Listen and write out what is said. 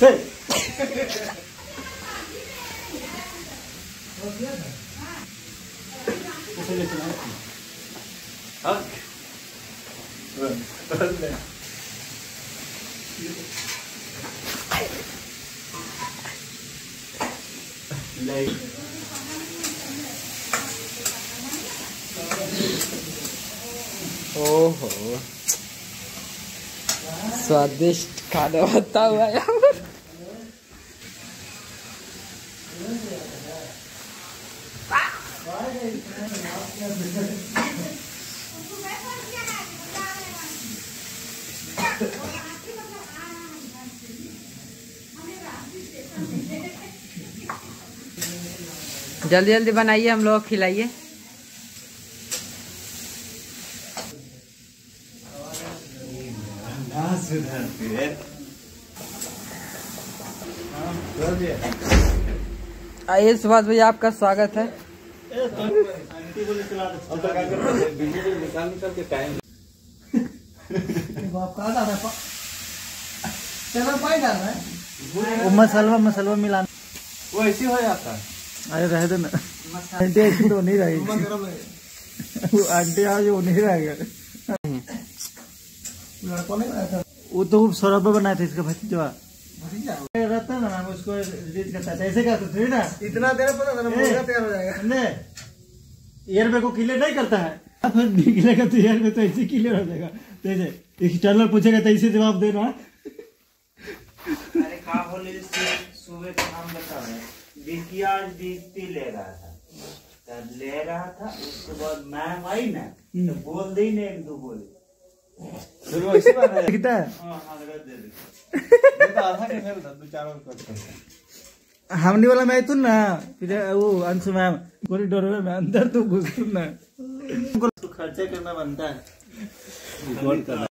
ओहो स्वादिष्ट खाना बनता हुआ यार। जल्दी जल्दी बनाइए, हम लोग खिलाइए। आइए सुभाष भैया, आपका स्वागत है। मसाला मिलाना वो ऐसे हो जाता है। अरे रह दो ना, आंटी ऐसी तो नहीं रहेगी। वो आंटी आज वो नहीं रहेगा। वो तो सौरभ बनाया था इसका भतीजा रहता ना, हम उसको रीड करता था। ऐसे करते थे ना, इतना देर पर तैयार हो जाएगा। ईयर में को क्लियर नहीं करता है, फिर निकलेगा तो ईयर में तो ऐसे क्लियर हो जाएगा। जैसे एक्सटर्नल पूछेगा तो ऐसे जवाब देना। अरे कहा बोले सुबह तो हम बता रहे बिकती ले रहा था, उसके बाद मैम आई ना तो बोल दी ना एक दो बोले हमने वाला मैं तुम ना वो अंशु मैम कॉरिडोर में अंदर तो घुस तुम ना, खर्चा करना बनता है।